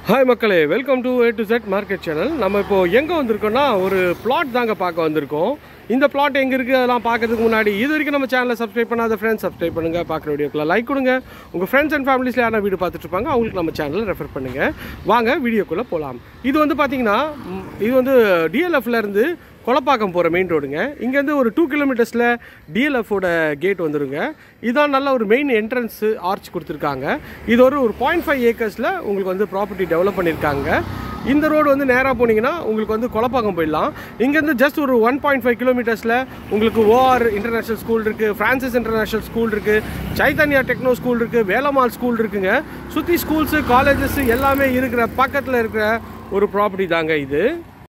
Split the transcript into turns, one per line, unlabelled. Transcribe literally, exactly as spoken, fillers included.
Hi மக்களே, welcome to A to Z market channel. நம்ம இப்போது எங்கே வந்திருக்கோம்னா ஒரு பிளாட் தாங்க பார்க்க வந்திருக்கோம். இந்த பிளாட் எங்கே இருக்குது அதெல்லாம் பார்க்கறதுக்கு முன்னாடி இது வரைக்கும் நம்ம சேனலை சப்ஸ்கிரைப் பண்ணாத ஃப்ரெண்ட்ஸ் சப்ஸ்கிரைப் பண்ணுங்கள். பார்க்குற வீடியோக்குள்ள லைக் கொடுங்க. உங்கள் ஃப்ரெண்ட்ஸ் அண்ட் ஃபேமிலிஸில் யாரும் வீடியோ பார்த்துட்டு இருப்பாங்க, அவங்களுக்கு நம்ம சேனலை ரெஃபர் பண்ணுங்கள். வாங்க வீடியோக்குள்ளே போகலாம். இது வந்து பார்த்திங்கன்னா இது வந்து டிஎல்எஃப்லேருந்து கொலப்பாக்கம் போகிற மெயின் ரோடுங்க. இங்கேருந்து ஒரு டூ கிலோமீட்டர்ஸில் டிஎல்எஃபோட கேட் வந்துடுங்க. இதான் நல்ல ஒரு மெயின் என்ட்ரன்ஸு ஆர்ச் கொடுத்துருக்காங்க. இது ஒரு ஒரு பாயிண்ட் ஃபைவ் ஏக்கர்ஸில் உங்களுக்கு வந்து ப்ராப்பர்ட்டி டெவலப் பண்ணியிருக்காங்க. இந்த ரோடு வந்து நேராக போனீங்கன்னா உங்களுக்கு வந்து கொலப்பாக்கம் போயிடலாம். இங்கேருந்து ஜஸ்ட் ஒரு ஒன் பாயிண்ட் ஃபைவ் கிலோமீட்டர்ஸில் உங்களுக்கு ஓஆர் இன்டர்நேஷ்னல் ஸ்கூல் இருக்குது, ஃப்ரான்சிஸ் இன்டர்நேஷ்னல் ஸ்கூல் இருக்குது, சைத்தன்யா டெக்னோ ஸ்கூல் இருக்குது, வேலம்மாள் ஸ்கூல் இருக்குங்க. சுற்றி ஸ்கூல்ஸு காலேஜஸ் எல்லாமே இருக்கிற பக்கத்தில் இருக்கிற ஒரு ப்ராப்பர்ட்டி தாங்க இது.